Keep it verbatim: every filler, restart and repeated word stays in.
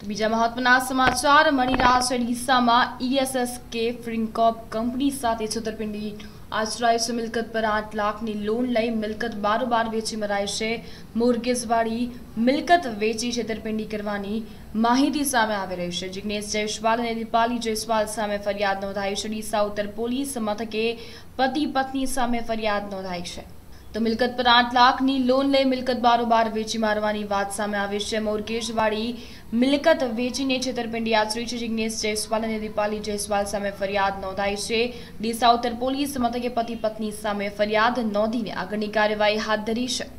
બીજા મહત્વના સમાચાર મળી રહ્યા છે। ડીસામાં ઈએસએસકે ફિનકોર્પ કંપની સાથે છેતરપિંડી આચરાય છે। મિલકત પર આઠ લાખની લોન લઈ મિલકત બારોબાર વેચી મરાય છે। મોર્ગેજવાળી મિલકત વેચી છેતરપિંડી કરવાની માહિતી સામે આવી રહી છે। જિગ્નેશ જયસ્વાલ અને દીપાલી જયસ્વાલ સામે ફરિયાદ નોંધાઈ છે। ડીસા ઉત્તર પોલીસ મથકે પતિ પત્ની સામે ફરિયાદ નોંધાઈ છે। તો મિલકત પર આઠ લાખની લોન લઈ મિલકત બારોબાર વેચી મારવાની વાત સામે આવી છે। મોર્ગેજવાળી મિલકત વેચીને છેતરપિંડી આચરી છે। જિગ્નેશ જયસ્વાલ અને દીપાલી જયસ્વાલ સામે ફરિયાદ નોંધાઈ છે। ડીસા ઉત્તર પોલીસ મથકે પતિ પત્ની સામે ફરિયાદ નોંધીને આગળની કાર્યવાહી હાથ ધરી છે।